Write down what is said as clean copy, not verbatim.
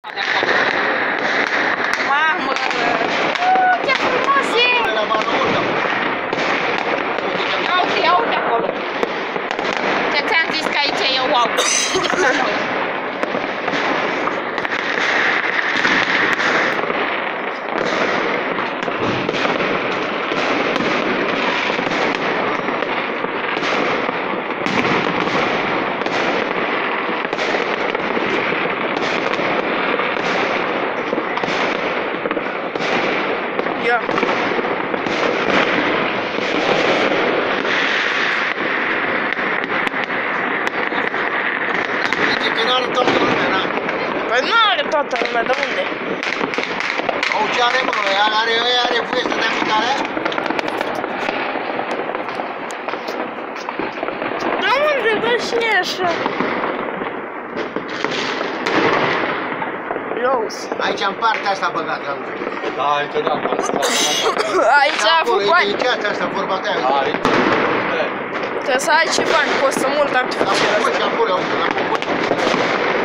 Mamă! Ce frumos e! Uite, ia uite acolo. Ce ți-am zis că aici e wow. La noi. Ia. Păi nu are toată lumea, de unde? Au ce are, mă, are voie să dea mâncare? De unde? Bă, și e așa. Ios. Aici, în partea asta băgat la lume. Da, aici da, Aici a făcut bani. E ceața asta, vorba ta. aici. Trebuie să ai ce bani, costă mult artificial. La făcut și acolo, la făcut.